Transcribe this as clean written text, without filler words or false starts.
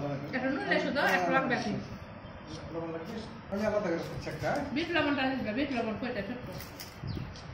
এটা নুনলে শুধু এক লাখ বেশি লবণ লাগবে আমি আলাদা করে একটা বিট লবণটা দিবে বিট লবণ কয়টা ছোট